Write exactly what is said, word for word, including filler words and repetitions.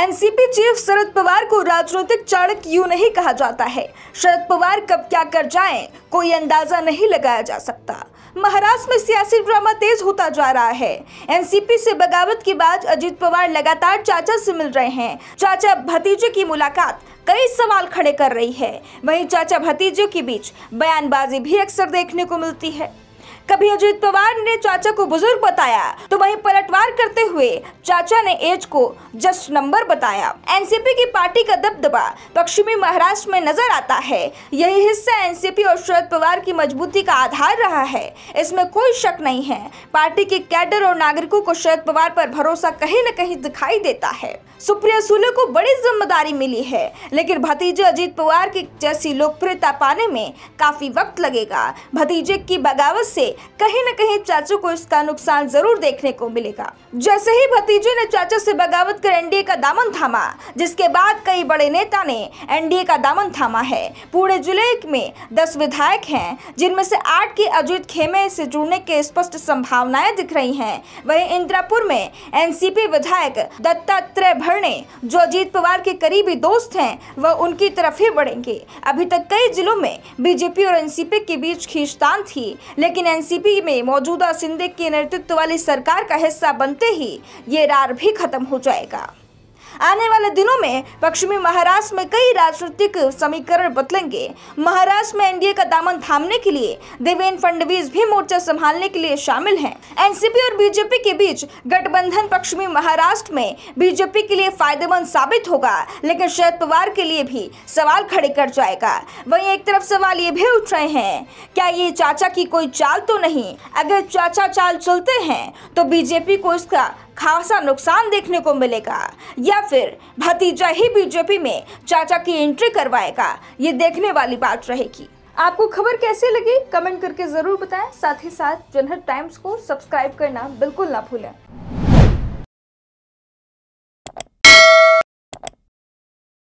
NCP chief Sharad Pawar को राजनीतिक चाणक्य यूं नहीं कहा जाता है। शरद पवार कब क्या कर जाएं, कोई अंदाजा नहीं लगाया जा सकता। महाराष्ट्र में सियासी ड्रामा तेज होता जा रहा है। एनसीपी से बगावत के बाद अजित पवार लगातार चाचा से मिल रहे हैं। चाचा भतीजे की मुलाकात कई सवाल खड़े कर रही है। वहीं चाचा भतीजे के बीच बयानबाजी भी अक्सर देखने को मिलती है। कभी अजित पवार ने चाचा को बुजुर्ग बताया तो वहीं पलटवार करते हुए चाचा ने एज को जस्ट नंबर बताया। एनसीपी की पार्टी का दबदबा पश्चिमी महाराष्ट्र में नजर आता है। यही हिस्सा एनसीपी और शरद पवार की मजबूती का आधार रहा है, इसमें कोई शक नहीं है। पार्टी के कैडर और नागरिकों को शरद पवार पर भरोसा कहीं न कहीं दिखाई देता है। सुप्रिया सुले को बड़ी जिम्मेदारी मिली है, लेकिन भतीजे अजित पवार की जैसी लोकप्रियता पाने में काफी वक्त लगेगा। भतीजे की बगावत से कहीं न कहीं चाचा को इसका नुकसान जरूर देखने को मिलेगा। जैसे ही भतीजे ने चाचा से बगावत कर एनडीए का दामन थामा, जिसके बाद कई बड़े नेता ने एनडीए का दामन थामा है। पूरे जिले में दस विधायक हैं, जिनमें से आठ की अजित खेमे से जुड़ने के स्पष्ट संभावनाएं दिख रही हैं। वहीं इंदिरापुर में एनसीपी विधायक दत्तात्रेय भरणे, जो अजित पवार के करीबी दोस्त हैं, वह उनकी तरफ ही बढ़ेंगे। अभी तक कई जिलों में बीजेपी और एनसीपी के बीच खींचतान थी, लेकिन एनसीपी में मौजूदा शिंदे के नेतृत्व वाली सरकार का हिस्सा बनते ही ये रार भी खत्म हो जाएगा। आने वाले दिनों में पश्चिमी महाराष्ट्र में कई राजनीतिक समीकरण बदलेंगे। महाराष्ट्र में एनडीए का दामन थामने के लिए देवेंद्र फडणवीस भी मोर्चा संभालने के लिए शामिल हैं। एनसीपी और बीजेपी के बीच गठबंधन पश्चिमी महाराष्ट्र में बीजेपी के लिए फायदेमंद साबित होगा, लेकिन शरद पवार के लिए भी सवाल खड़े कर जाएगा। वहीं एक तरफ सवाल ये भी उठ रहे हैं, क्या ये चाचा की कोई चाल तो नहीं? अगर चाचा चाल चलते हैं तो बीजेपी को इसका खासा नुकसान देखने को मिलेगा, या फिर भतीजा ही बीजेपी में चाचा की एंट्री करवाएगा। ये देखने वाली बात रहेगी। आपको खबर कैसी लगी कमेंट करके जरूर बताएं। साथ ही साथ जनहित टाइम्स को सब्सक्राइब करना बिल्कुल ना भूलें।